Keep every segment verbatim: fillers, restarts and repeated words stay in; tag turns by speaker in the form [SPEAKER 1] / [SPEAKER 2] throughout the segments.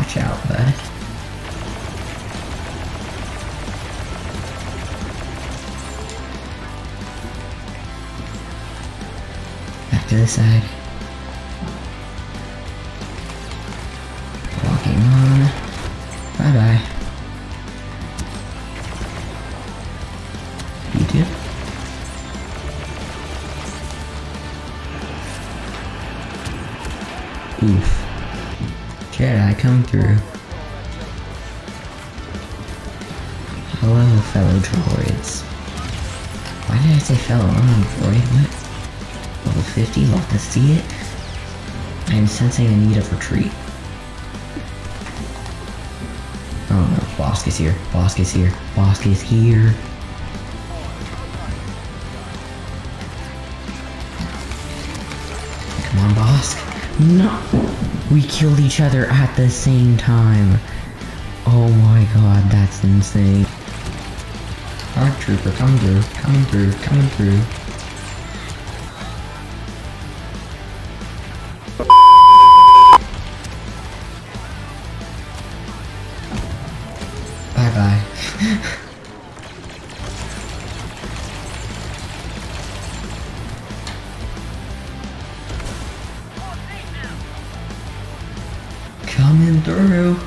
[SPEAKER 1] Watch out, bud. Back to the side. Walking on. Bye bye. You too? Oof. Jedi, come through. Hello, fellow droids. Why did I say fellow? I'm not a droid. What? Level fifty? Love to see it. I am sensing a need of retreat. Oh no, Bosk is here. Bosk is here. Bosk is here. Come on, Bosk. No! We killed each other at the same time. Oh my god, that's insane. Dark Trooper, coming through, coming through, coming through. Bye bye. Coming through.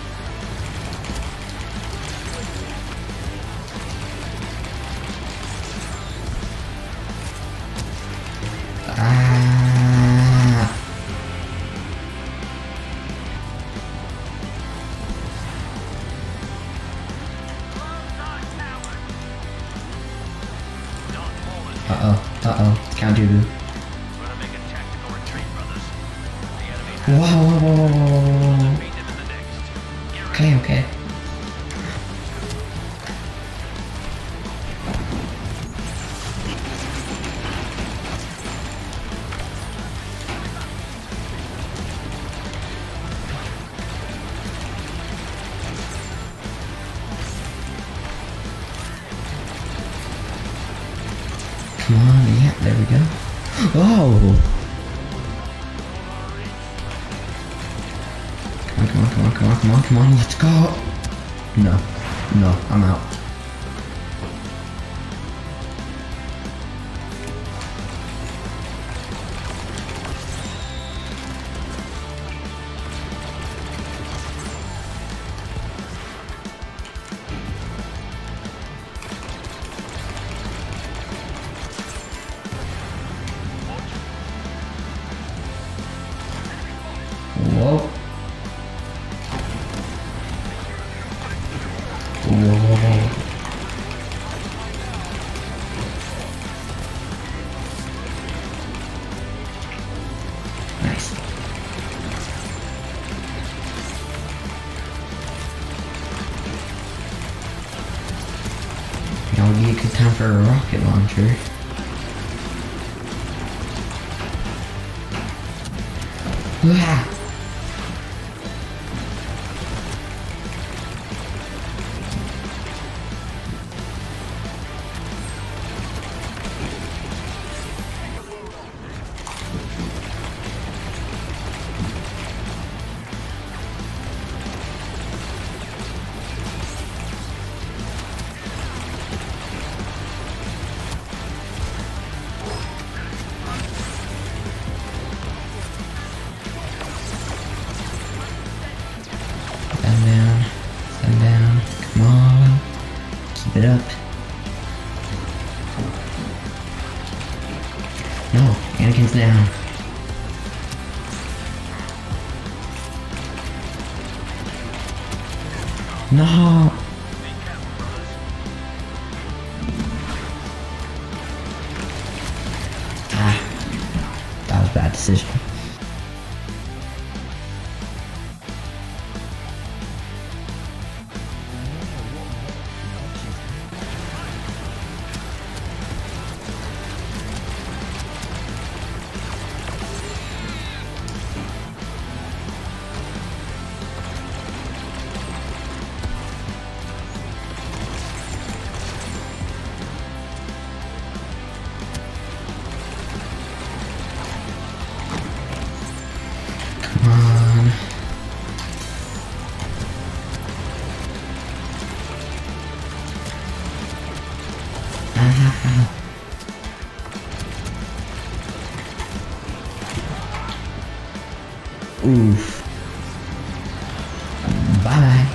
[SPEAKER 1] Ah. Uh oh, uh oh, it's Count Dooku. Whoa, whoa, whoa, whoa, whoa, whoa, whoa. Okay, okay. Come on, yeah, there we go. Oh! Come on, come on, come on, come on, come on, come on, let's go! No, no, I'm out. Whoa. Whoa. Nice. Now would be a good time for a rocket launcher. Ah. Stand down, stand down, come on, keep it up. No, Anakin's down. No! Ah, that was a bad decision. Oof. Bye.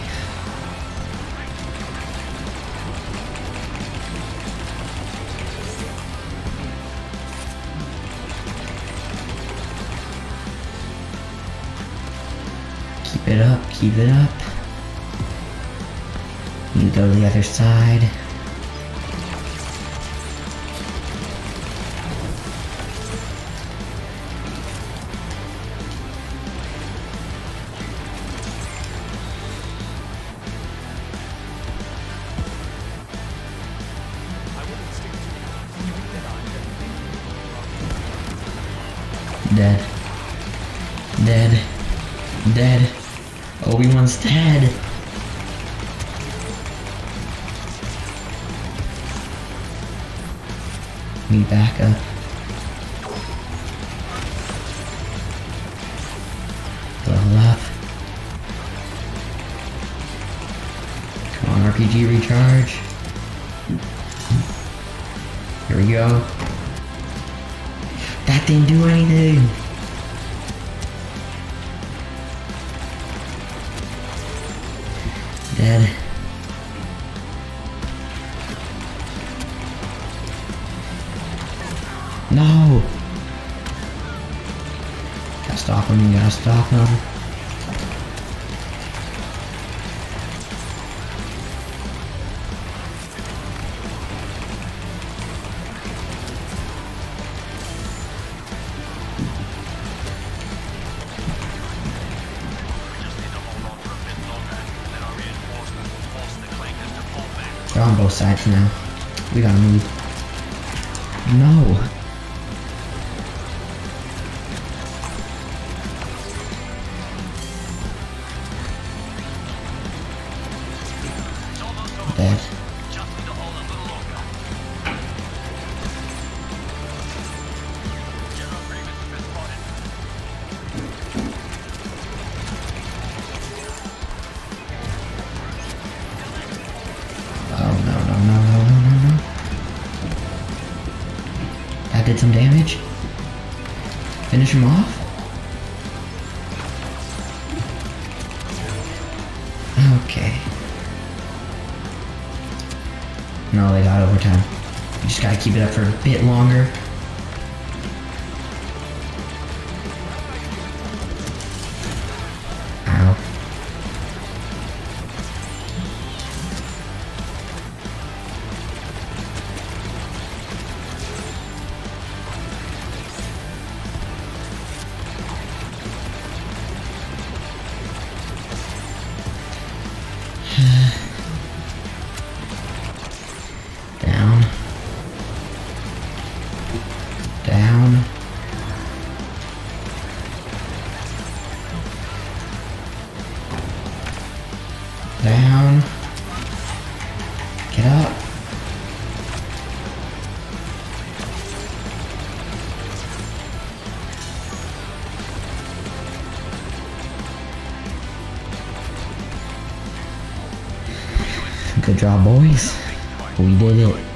[SPEAKER 1] Keep it up, keep it up. You go to the other side. Dead. Dead. Dead. Obi-Wan's dead. Me back up. Level up. Come on, R P G recharge. Here we go. That didn't do anything. Dead. No! Gotta stop him, you gotta stop him. They're on both sides now. We gotta move. No! Dead. Oh no no no no no no no. That did some damage. Finish him off. Okay. No, they got overtime. You just gotta keep it up for a bit longer. Ow. Down. Down. Down. Get up. Good job, boys. We did it.